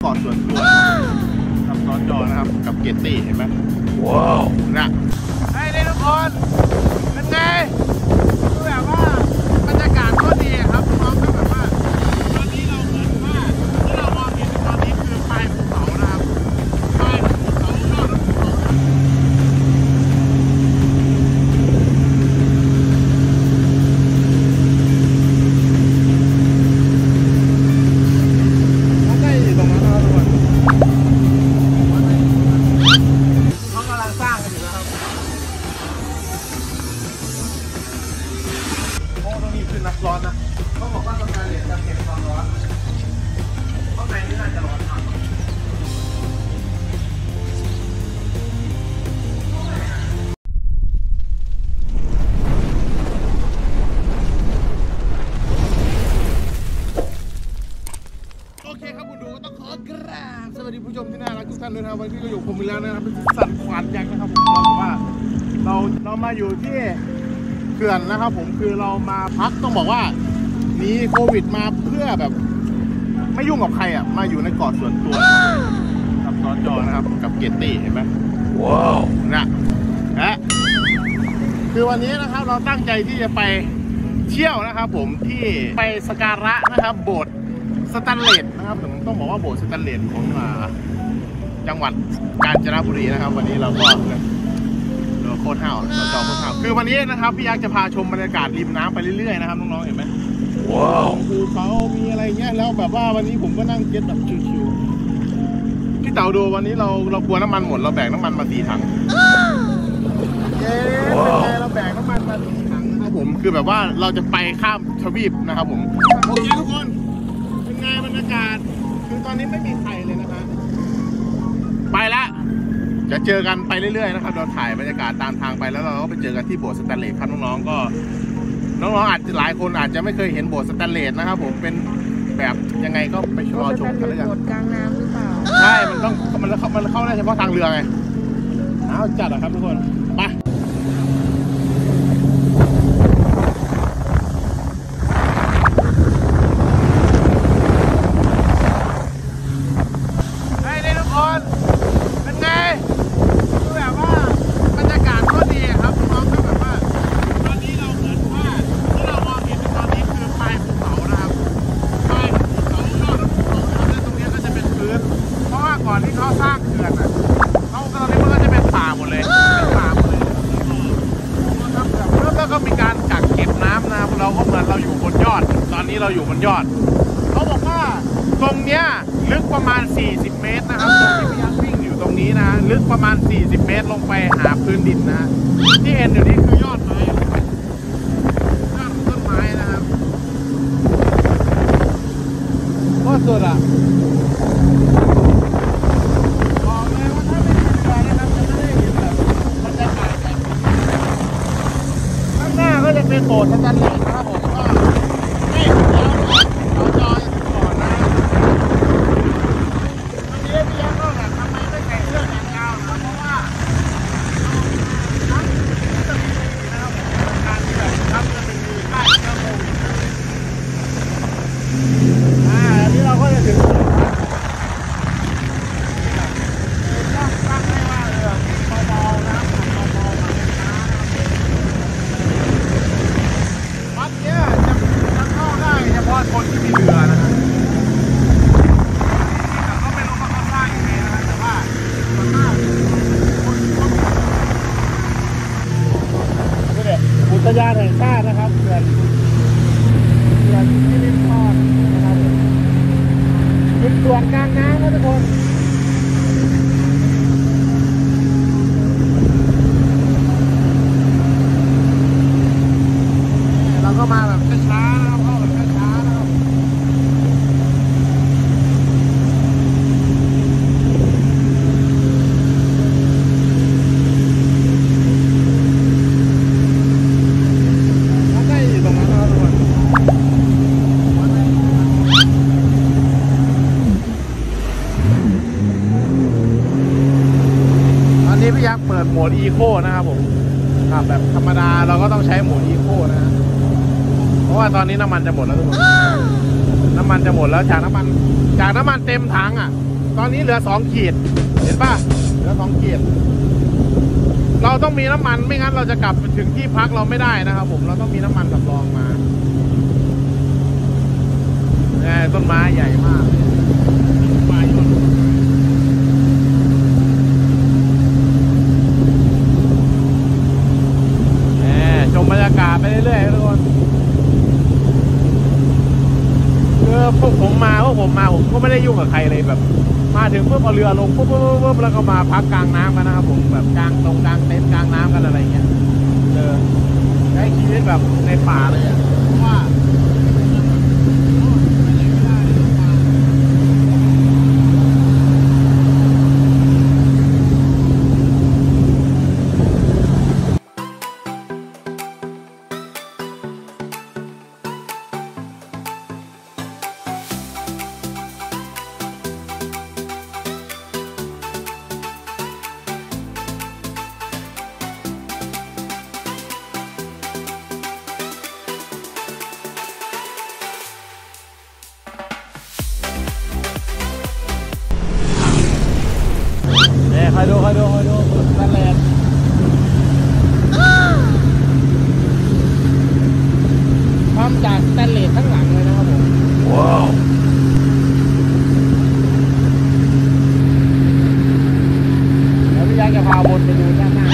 าะส่วนตัวกับซ้อนจอนะครับกับเกตตี้เห็นไหมว้าวนะให้ได้ทุกคนเป็นไงคือแบบว่าบรรยากาศก็ดีครับน้องก็แบบว่าตอนนี้เราเหมือนว่าที่เรามองเห็นตอนนี้คือปลายภูเขานะครับปลายภูเขายอดภูเขาร้อนนะเขาบอกว่าสแตนเลสจะเก็บความร้อนข้างในนี่น่าจะร้อนมากโอเคครับคุณดูก็ต้องขอกราบสวัสดีผู้ชมที่น่ารักทุกท่านด้วยนะครับวันนี้ก็อยู่ผมอีกแล้วนะครับเป็นสัตว์ขวานยักษ์นะครับผมบอกว่าเรามาอยู่ที่เขื่อนนะครับผมคือเรามาพักต้องบอกว่าหนีโควิดมาเพื่อแบบไม่ยุ่งกับใครอ่ะมาอยู่ในเกาะส่วนตัวกับซ้อนจอนะครับกับเกตตี้เห็นไหมว้าวนะคือวันนี้นะครับเราตั้งใจที่จะไปเที่ยวนะครับผมที่ไปสักการะนะครับโบสถ์สแตนเลสนะครับผมต้องบอกว่าโบสถ์สแตนเลสของจังหวัดกาญจนบุรีนะครับวันนี้เราก็โคตรห่าวเราจอโคตรห่าวคือวันนี้นะครับพี่ยักษ์จะพาชมบรรยากาศริมน้ำไปเรื่อยๆนะครับน้องๆเห็นไหมว้าวภูเขามีอะไรเงี้ยแล้วแบบว่าวันนี้ผมก็นั่งเก็ตแบบชิวๆพี่เต๋าดูวันนี้เรากลัวน้ำมันหมดเราแบกน้ำมันมา4 ถังเย้เราแบกน้ำมันมา4 ถังนะครับผมคือแบบว่าเราจะไปข้ามทวีปนะครับผมโอเคทุกคนเป็นไงบรรยากาศคือตอนนี้ไม่มีใครเลยนะฮะไปละจะเจอกันไปเรื่อยๆนะครับเราถ่ายบรรยากาศตามทางไปแล้วเราก็ไปเจอกันที่โบสถ์สแตนเลสครับน้องๆก็น้องๆอาจจะหลายคนอาจจะไม่เคยเห็นโบสถ์สแตนเลสนะครับผมเป็นแบบยังไงก็ไปรอชมกันแล้วกันโบสถ์กลางน้ำหรือเปล่าใช่มันเข้าได้เฉพาะทางเรือไงเอาจัดอะครับทุกคนไปก่อนที่เขาสร้างเขื่อนอ่ะเขาตอนนี้มันก็จะเป็นป่าหมดเลยแล้วก็มีการกักเก็บน้ำนะเราก็เหมือนเราอยู่บนยอดตอนนี้เราอยู่บนยอดเขาบอกว่าตรงเนี้ยลึกประมาณ40 เมตรนะครับตรงที่พี่ยักษ์วิ่งอยู่ตรงนี้นะลึกประมาณ40 เมตรลงไปหาพื้นดินนะที่เห็นอยู่นี้คือยอดไม้ต้นไม้นะครับก็สุดอ่ะก็จะเป็นโบสถ์สแตนเลสนะครับผมก็ให้แล้วเราจอยก่อนนะวันนี้พี่ยักษ์ก็แบบทำไมไม่ใส่เสื้อแขนยาวนะเพราะว่าน้ำจะมีนะครับผมการที่แบบน้ำจะเป็นมือใต้เชื้อโควิดนี่เราก็จะถึงตั้งให้ว่าเรือเบาๆนะเฉพาะคนที่มีเรือนะครับก็ไม่รู้ว่าเขาสร้างยังไงนะแต่ว่าส่วนมากคนที่เขานี่แหละอุทยานแห่งชาตินะครับเขื่อนที่ริมคลองนะครับเป็นส่วนกลางน้ำนะทุกคนเราก็มาแบบช้าๆนะครับพี่ยักษ์เปิดโหมดอีโคนะครับผมขับแบบธรรมดาเราก็ต้องใช้โหมดอีโคนะเพราะว่าตอนนี้น้ำมันจะหมดแล้วทุกคนน้ำมันจะหมดแล้วจากน้ำมันเต็มถังอ่ะตอนนี้เหลือ2 ขีดเห็นป่ะเหลือ2 ขีดเราต้องมีน้ำมันไม่งั้นเราจะกลับถึงที่พักเราไม่ได้นะครับผมเราต้องมีน้ำมันสำรองมาต้นไม้ใหญ่มากชมบรรยากาศไปเรื่อยๆทุกคนคือพวกผมมาผมก็ไม่ได้ยุ่งกับใครเลยแบบมาถึงเพื่อเอาเรือลงปุ๊บแล้วก็มาพักกลางน้ำกันนะครับผมแบบกลางเต็นท์กลางน้ำกันอะไรเงี้ยใช้ชีวิตแบบในป่าเลยอ่ะเพราะว่าคอยดูสแตนเลสทำจากสแตนเลสทั้งหลังเลยนะครับผมว้าวแล้วพี่ยักษ์จะพาวนไปดูด้านหน้า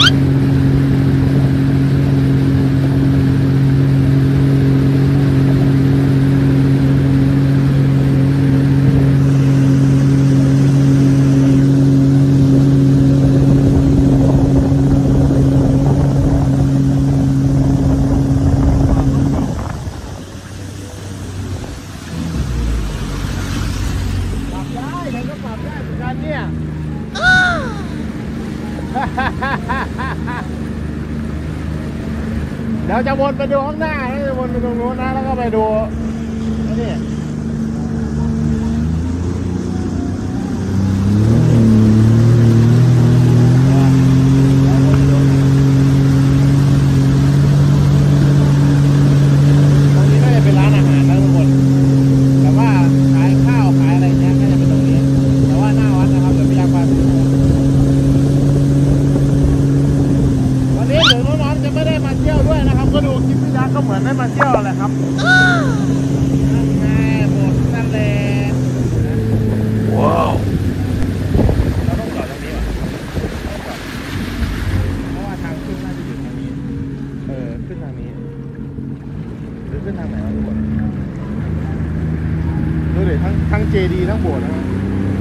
เดี๋ยวจะวนไปดูข้างหน้าจะวนไปตรงนู้นนะแล้วก็ไปดูนี่ตรงนี้น่าจะเป็นร้านอาหารนะทุกคนแต่ว่าขายข้าวขายอะไรเงี้ยน่าจะเป็นตรงนี้แต่ว่าหน้าวัดนะครับเดี๋ยวพี่ยักษ์ไปดูวันนี้ถึงน้องๆจะไม่ได้มาเที่ยวด้วยนะครับก็ดูคลิปพี่ยักษ์ก็เหมือนได้มาเที่ยวแหละครับนั่นไงหมดนั่นแหละว้าวเราต้องจอดตรงนี้ว่ะเพราะว่าทางขึ้นน่าจะอยู่ทางนี้ขึ้นทางนี้หรือขึ้นทางไหนวะทุกคนดูดิทั้งเจดีย์ทั้งโบสถ์นะ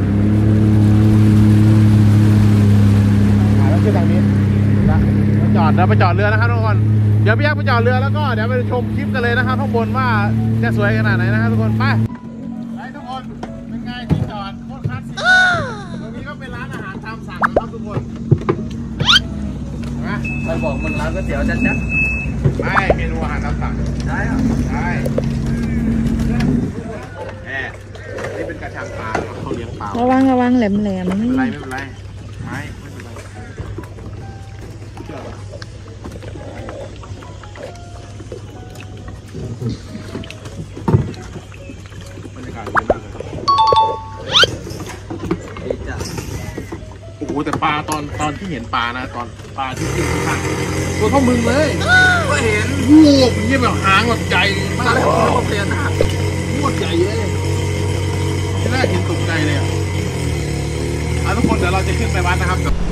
แล้วขึ้นทางนี้จอดเดี๋ยวไปจอดเรือนะครับทุกคนเดี๋ยวพี่ยักษ์ไปจอดเรือแล้วก็เดี๋ยวไปชมคลิปกันเลยนะครับข้างบนว่าจะสวยขนาดไหนนะครับทุกคนไปทุกคนเป็นไงที่จอดโคตรคลาสสิกตรงนี้ก็เป็นร้านอาหารตามสั่งนะครับทุกคนนะใครบอกมันร้านก๋วยเตี๋ยวจัดไม่เมนูอาหารตามสั่งใช่ใช่นี่เป็นกระชังปลาเขาเลี้ยงปลาระวังแหลมไม่เป็นไรไม่เป็นไรไม่เป็นไรบรรยากาศดีมากเลยโอ้โหแต่ปลาตอนที่เห็นปลานะตอนปลาที่ขึ้นข้างตัวเท่ามึงเลยก็เห็นวูบอย่างเงี้ยแบบหางแบบใหญ่มากแล้วก็เปลี่ยนหน้าโคตรใหญ่เลยที่แรกเห็นตกใจเลยทุกคนเดี๋ยวเราจะขึ้นไปวัดนะครับกับ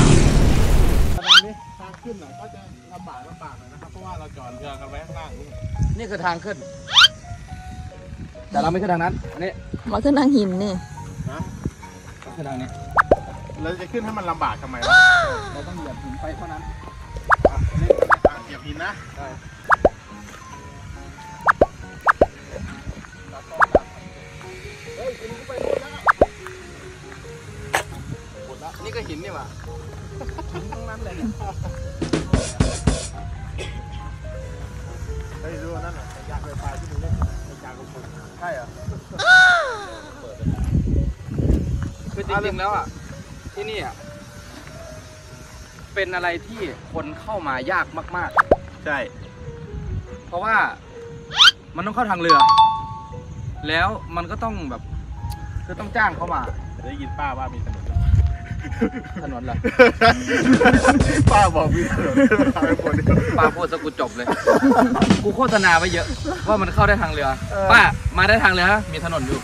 ทางขึ้นก็จะลำบากหน่อยนะครับเพราะว่าเราจอดเรือกันไว้ข้างล่างนี่คือทางขึ้นแต่เราไม่ขึ้นทางนั้นอันนี้มาขึ้นทางหินนี่นะขึ้นทางนี้เราจะขึ้นให้มันลำบากทำไมวะเราต้องเหยียบหินไปเท่านั้นนี่ทางเหยียบหินนะเฮ้ยคุณก็ไปหมดแล้วนี่ก็หินนี่หว่าหินตรงนั้นเลยเฮ้ยดูนั่นน่ะยางไฟฟ้าที่มึงเล่นยางลงทุนใช่เหรอคือจริงๆแล้วอ่ะที่นี่อ่ะเป็นอะไรที่คนเข้ามายากมากๆใช่เพราะว่ามันต้องเข้าทางเรือแล้วมันก็ต้องแบบคือต้องจ้างเข้ามาได้ยินป้าว่ามีถนนถนนเหรอป้าบอกมีถนนป้าพูดซะกูจบเลย กูโฆษณาไว้เยอะ ว่ามันเข้าได้ทางเรือ ป้ามาได้ทางเรือมีถนนอยู่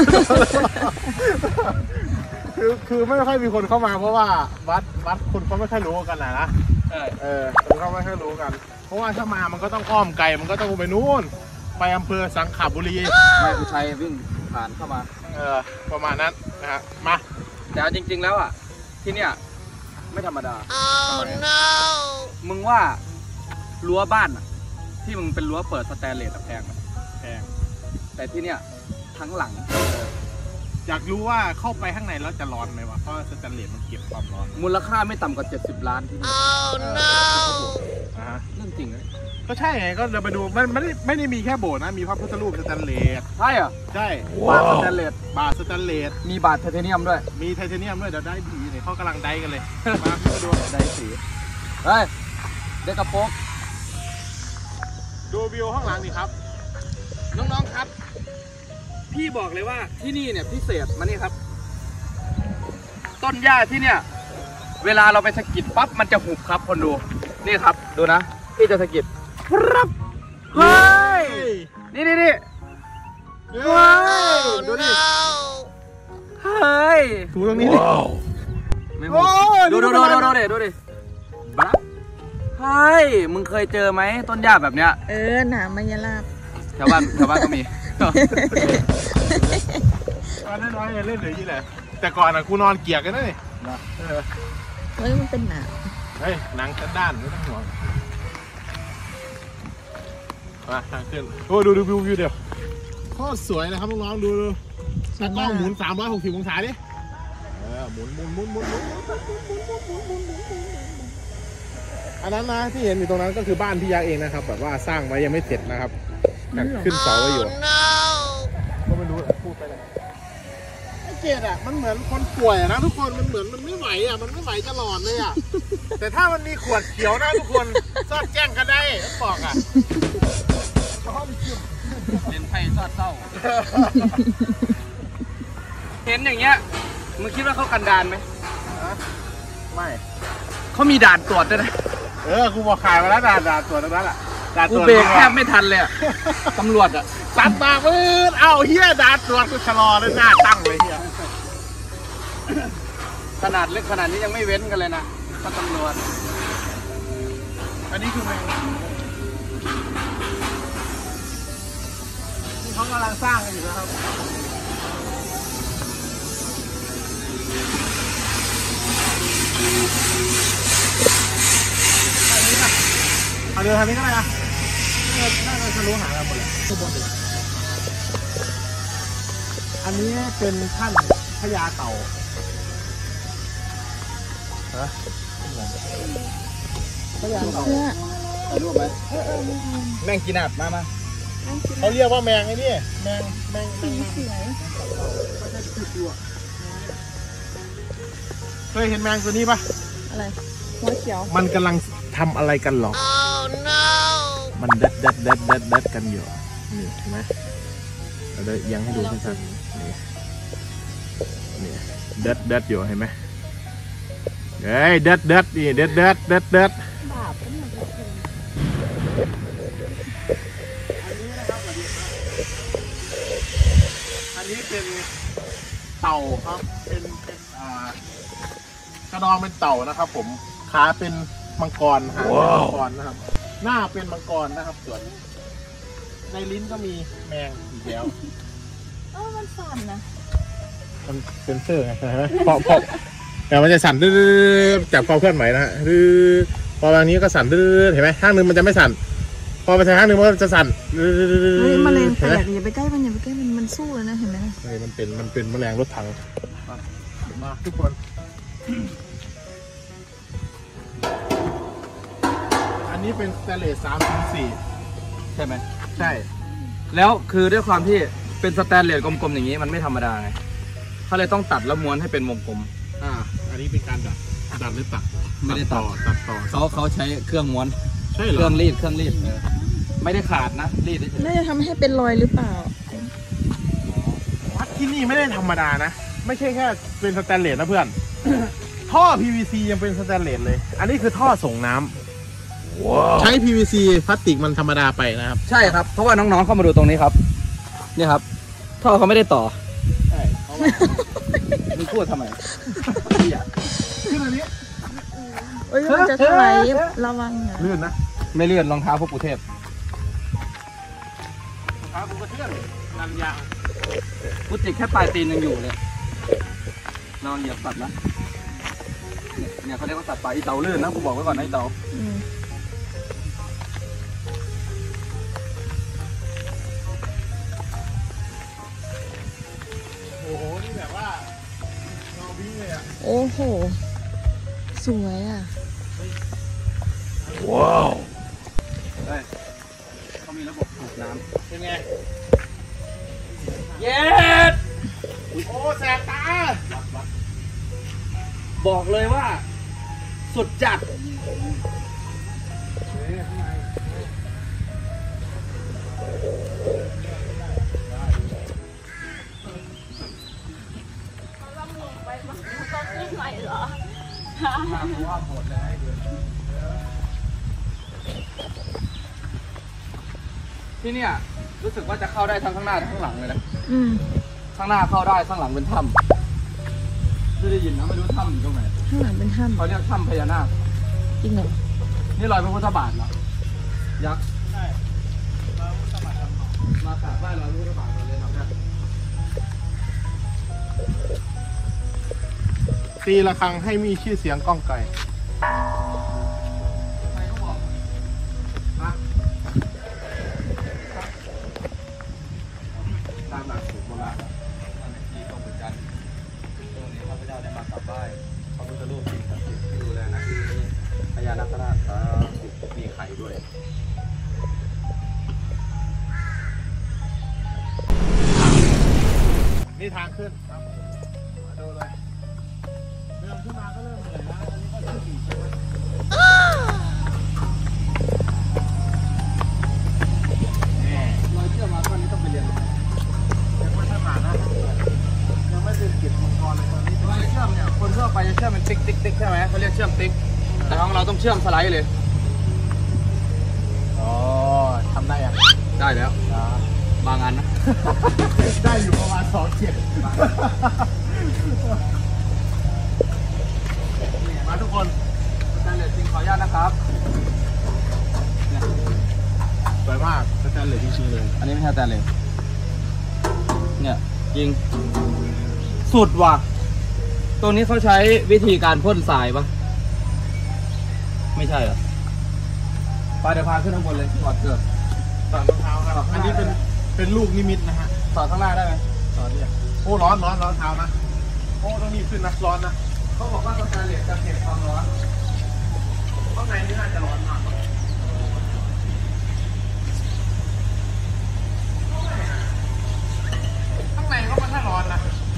คือไม่ค่อยมีคนเข้ามาเพราะว่าวัดคนเขาไม่ค่อยรู้กันนะ คนเขาไม่ค่อยรู้กัน เพราะว่าถ้ามามันก็ต้องอ้อมไกลมันก็ต้องไปนู่นไปอำเภอสังขบุรีไม่กูชัยวิ่งผ่านเข้ามาประมาณนั้นนะฮะมาแต่เอาจริง ๆ แล้วอ่ะ ที่เนี่ยไม่ธรรมดา มึงว่ารั้วบ้านอ่ะ ที่มึงเป็นรั้วเปิดสแตนเลสแพงไหมแพงแต่ที่เนี่ยทั้งหลังอยากรู้ว่าเข้าไปข้างในแล้วจะร้อนไหมวะเพราะสแตนเลสมันเก็บความร้อนมูลค่าไม่ต่ำกว่า70 ล้านที่นี่นะฮะเรื่องจริงเลยก็ใช่ไงก็เราไปดูมันไม่ได้มีแค่โบสถ์นะมีพระพุทธรูปสแตนเลสใช่เหรอใช่บาทสแตนเลสบาทสแตนเลสมีบาทไทเทเนียมด้วยมีไทเทเนียมด้วยเดี๋ยวได้ดีเนี่ยเขากำลังได้กันเลย มาดูได้สีเฮ้ยเด็กกระโปรงดูวิวข้างหลังนี่ครับน้องๆครับ พี่บอกเลยว่าที่นี่เนี่ยพิเศษมานี่ครับ ต้นหญ้าที่เนี่ย เวลาเราไปสะกิดปั๊บมันจะหุบครับคนดู นี่ครับดูนะพี่จะสะกิดปั๊บเฮ้ยนี่ว้าวดูดิเฮ้ยถูตรงนี้ดิไม่หุโอ้บยดูนี่ดูมันดูดูดิดูดิปั๊บเฮ้ยมึงเคยเจอไหมต้นหญ้าแบบเนี้ยหนามายาลาบแถวบ้านก็มีตอนน้อยๆเล่นหรือยี่แหละแต่ก่อนอ่ะกูนอนเกียกกันนะนี่เฮ้ยมันเป็นหนามเฮ้ยหนังชั้นด้านไม่ต้องห่วงมาทางขึ้นโอ้ดูวิวเดี๋ยวโคตรสวยนะครับน้องๆดูตากล้องหมุน360องศาดิหมุนอันนั้นนะที่เห็นอยู่ตรงนั้นก็คือบ้านพี่ยักษ์เองนะครับแบบว่าสร้างไว้ยังไม่เสร็จนะครับแต่ขึ้นเสาไว้อยู่ก็ไม่รู้พูดไปเลยไอ้เกดอ่ะมันเหมือนคนป่วยนะทุกคนมันเหมือนมันไม่ไหวอ่ะมันไม่ไหวจะหลอดเลยอ่ะ แต่ถ้ามันมีขวดเขียวนะทุกคนซอดแจ้งกันได้บอกอ่ะเป็นไพ่ซอดเศร้า เห็นอย่างเงี้ยมึงคิดว่าเขากันดานไหมไม่เขามีด่านตรวจด้วยนะกูบอกขายมาแล้วด่าตัวนั้นอ่ะด่ากูตัวเบรกแทบไม่ทันเลยอะตำรวจอะตัดตาปืนเอาเฮียด่าตัวกูชะลอเลยหน้าตั้งเลยเฮียขนาดเล็กขนาดนี้ยังไม่เว้นกันเลยนะก็ตำรวจอันนี้คือแมงนี่เขากำลังสร้างกันอยู่นะครับเอาเรือทางนี้ก็ได้นะน่าจะทะลุหาเราหมดเลยตัวบนเลยอันนี้เป็นท่านพญาเต่าฮะพญาเต่าถ่ายรูปไหมแม่งกินอัดมาเขาเรียกว่าแมงไอ้นี่แมงสีสวยเคยเห็นแมงตัวนี้ปะอะไรหัวเขียวมันกำลังทำอะไรกันหรอ มันเด็ดกันอยู่นี่เห็นไหมเราเดี๋ยวยังให้ดูชัดๆนี่เด็ดอยู่เห็นไหมเฮ้ยเด็ดนี่เด็ดบาปเป็นแบบอันนี้เป็นเต่าครับเป็นกระดองเป็นเต่านะครับ ผมขาเป็นมังกรหางเป็นมังกรนะครับ หน้าเป็นมังกรนะครับส่วนในลิ้นก็มีแมงอีกแล้วมันสั่นนะมันเป็นเซอร์ไงใช่ไหมพอแต่มันจะสั่นดื้อจากความเคลื่อนไหวนะฮะพอบางนี้ก็สั่นดื้อเห็นไหมข้างหนึ่งมันจะไม่สั่นพอไปทางข้างหนึ่งมันจะสั่นเฮ้ยแมลงแปลเห็นไหมกอย่าไปใกล้มันมันสู้เลยนะเห็นไหมเฮ้ยมันเป็นแมลงรถถังมาทุกคน อันนี้เป็นสเตนเลส304 ใช่ไหมใช่แล้วคือด้วยความที่เป็นสแตนเลสกลมๆอย่างนี้มันไม่ธรรมดาไงเขาเลยต้องตัดแล้วม้วนให้เป็นวงกลมอันนี้เป็นการดัดหรือตัดไม่ได้ตัดต่อเขาใช้เครื่องม้วนใช่เคเหรรื่อองรีดไม่ได้ขาดนะรีดเฉยน่าจะทำให้เป็นรอยหรือเปล่าวัดที่นี่ไม่ได้ธรรมดานะไม่ใช่แค่เป็นสแตนเลสนะเพื่อน ท่อ PVC ยังเป็นสแตนเลสเลย อันนี้คือท่อส่งน้ำใช้ PVC พลาสติกมันธรรมดาไปนะครับใช่ครับเพราะว่าน้องๆเข้ามาดูตรงนี้ครับนี่ครับท่อเขาไม่ได้ต่อใช่เพราะว่ามึงพูดทำไมขึ้นอันนี้เอ้ยมันจะถลายระวังนะลื่นนะไม่เลื่อนรองเท้าพวกกูเทพขาผมก็เทื่อนนันยางกูติดแค่ปลายตีนยังอยู่เลยลองเหยียบสัตว์นะเนี่ยเขาเรียกว่าสัตว์ป่าอีเตาลื่นนะกูบอกไว้ก่อนนะอีเตาอืมโอ้โห นี่แบบว่าเงาวิ่งเลยอ่ะโอ้โหสวยอ่ะว้าวเฮ้ยเขามีระบบสูบน้เป็นไงำเย็ดโอ้แสบตาบอกเลยว่า สุดจัดที่เนี่ยรู้สึกว่าจะเข้าได้ทั้งข้างหน้าทั้งข้างหลังเลยนะอืมข้างหน้าเข้าได้ข้างหลังเป็นถ้ำไม่ได้ยินนะไม่รู้ถ้ำอยู่ตรงไหนข้างหลังเป็นถ้เขาเรียกถ้ำพญานาคำจริงเหรอนี่รอยพระพุทธบาทเหรอยักษ์ใช่มากราบไหว้รอยพระพุทธบาทเลยครับเนี่ยตีระฆังให้มีชื่อเสียงก้องไก่ใครเขาบอกฮะตามหลักสูตรโบราณตอนที่ต้องเหมือนกันตรงนี้พระพุทธเจ้าได้มากราบไหว้พระพุทธรูปสิ่งศักดิ์สิทธิ์ที่ดูแลนะที่นี้พญานาคราชมีไข่ด้วยนี่ทางขึ้นครับมาดูเลยเริ่มขึ้นมาก็เริ่มเหนื่อยแล้วอันนี้ก็ขึ้นอีกใช่ไหมนี่รอยเชื่อมมาตอนนี้ต้องไปเรียนยังไม่ถนัดนะยังไม่เป็นกิจมังกรเลยตอนนี้รอยเชื่อมเนี่ยคนทั่วไปจะเชื่อมเป็นติ๊กติ๊กติ๊กใช่ไหมเขาเรียกเชื่อมติ๊กแต่ของเราต้องเชื่อมสไลด์เลยอ๋อทำได้ยังได้แล้วบางอันนะได้อยู่ประมาณ2 เจ็ดมาทุกคนสแตนเลสจริงขออนุญาตนะครับเนี่ยสวยมากสแตนเลสจริงๆเลยอันนี้ไม่ใช่สแตนเลสเนี่ยยิงสุดว่ะตรงนี้เขาใช้วิธีการพ่นทรายปะไม่ใช่เหรอไปเดี๋ยวพาขึ้นข้างบนเลยถอดเกือบต่อรองเท้าครับอันนี้เป็นลูกนิมิตนะฮะถอดข้างหน้าได้ไหมต่อเนี่ยโอ้ร้อนเท้านะโอ้ต้องรีบขึ้นนะร้อนนะเขาบอกว่าสแตนเลสจะเก็บความร้อนข้างในนี่น่าจะร้อนมากข้างในก็ไม่ค่อยร้อนนะ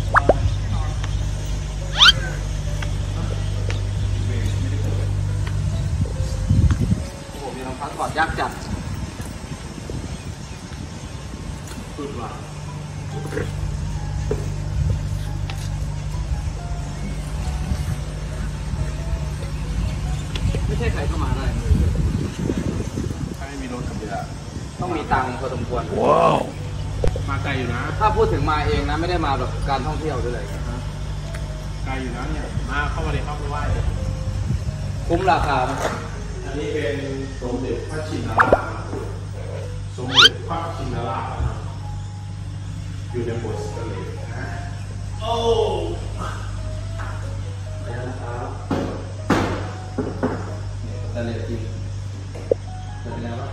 โอ้โหมีรองเท้าถอดยากจัดสุดว่ะไม่ใช่ใครก็มาได้ถ้าไม่มีรถขับเรือต้องมีตังค์พอสมควรว้าวมาไกลอยู่นะถ้าพูดถึงมาเองนะไม่ได้มาแบบการท่องเที่ยวด้วยเลยไกลอยู่นะเนี่ยมาเข้ามาเลยครับไปไหว้คุ้มราคาไหมอันนี้เป็นสมเด็จพระชินราชสมเด็จพระชินราชอยู่ในโบสถ์สแตนเลสนะโอ้แต่เลยจริงจะเป็นไงวะ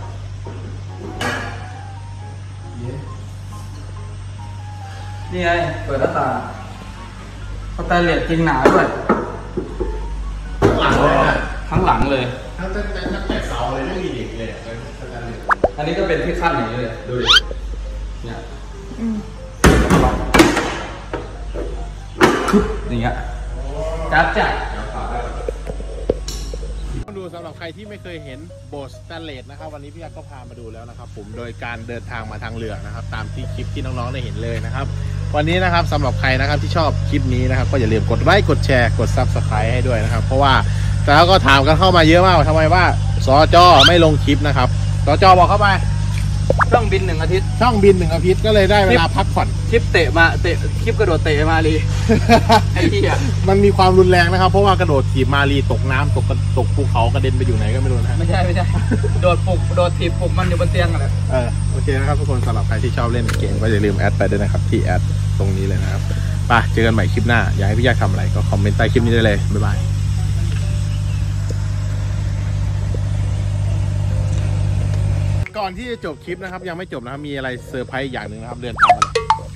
นี่ไงเปิดหน้าต่างสแตนเลสจริงหนาด้วยหลังเลยนะทั้งหลังเลยทั้งแต่เสาเลยไม่มีเด็กเลยสแตนเลสอันนี้ก็เป็นที่ขั้นอย่างนี้เลยดูดิเนี่ยอืมคึบอย่างเงี้ยจัดจัดมาดูสำหรับใครที่ไม่เคยเห็นโบสถ์สแตนเลสนะครับวันนี้พี่ยักษ์ก็พามาดูแล้วนะครับผมโดยการเดินทางมาทางเรือนะครับตามที่คลิปที่น้องๆได้เห็นเลยนะครับวันนี้นะครับสำหรับใครนะครับที่ชอบคลิปนี้นะครับก็อย่าลืมกดไลค์กดแชร์กด Subscribe ให้ด้วยนะครับเพราะว่าแต่แล้วก็ถามกันเข้ามาเยอะมากว่าทำไมว่าสจไม่ลงคลิปนะครับสจบอกเข้าไปช่องบิน1 อาทิตย์ช่องบิน1 อาทิตย์ก็เลยได้เวลาพักผ่อนคลิปเตะคลิปกระโดดเตะมาลีไอ้เหี้ยมันมีความรุนแรงนะครับเพราะว่ากระโดดถีบมารีตกน้ำตกภูเขากระเด็นไปอยู่ไหนก็ไม่รู้นะฮะไม่ใช่โดดถีบปลุกมันอยู่บนเตียงอะไรโอเคนะครับทุกคนสำหรับใครที่ชอบเล่นเกมก็อย่าลืมแอดไปด้วยนะครับที่แอดตรงนี้เลยนะครับไปเจอกันใหม่คลิปหน้าอยากให้พี่ยักษ์ทำอะไรก็คอมเมนต์ใต้คลิปนี้ได้เลยบ๊ายบายก่อนที่จะจบคลิปนะครับยังไม่จบนะครับมีอะไรเซอร์ไพรส์อย่างหนึ่งนะครับเดินทางมา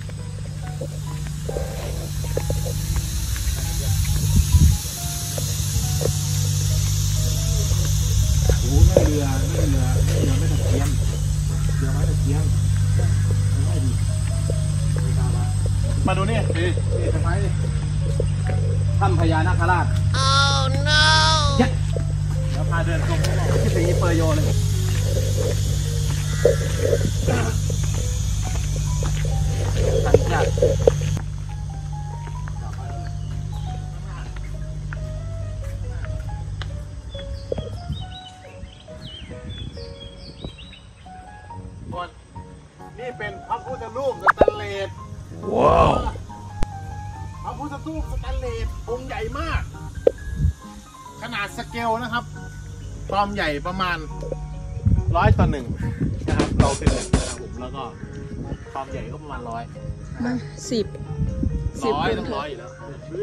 โอ้ไม่เรือไม่ตะเกียงเรือไม้ตะเกียงไม่ดีมาดูนี่นี่เซอร์ไพรส์ดิถ้ำพญานาคราชแล้วพาเดินตรงนี้ที่สีเปอร์โยเลยสัญชาติคนนี่เป็นพระพุทธรูปสแตนเลสว้าวพระพุทธรูปสแตนเลสองค์ใหญ่มาก ขนาดสเกลนะครับความใหญ่ประมาณ100 ต่อ 1นะครับเราเป็นนะครับผมแล้วก็ความใหญ่ก็ประมาณ100 มา10 ต้องคูณ 100อยู่แล้ว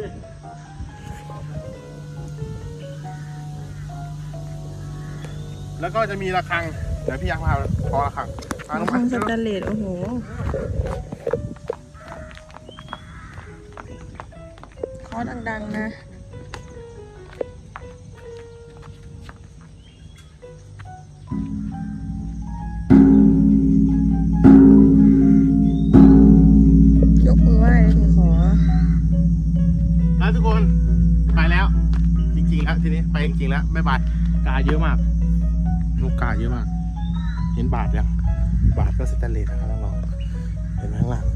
แล้วก็จะมีระฆังเดี๋ยวพี่ยักษ์พาขอระฆังลงทางสมาแตนเลสโอ้โหเคาะดังๆนะยกมือไหว้เลยขอแล้วทุกคนไปแล้วจริงๆแล้วทีนี้ไปจริงๆแล้วไม่บาดกาเยอะมากลูกกาเยอะมากเห็นบาดยังบาดก็สแตนเลสนะครับน้องๆเห็นไหมข้างล่าง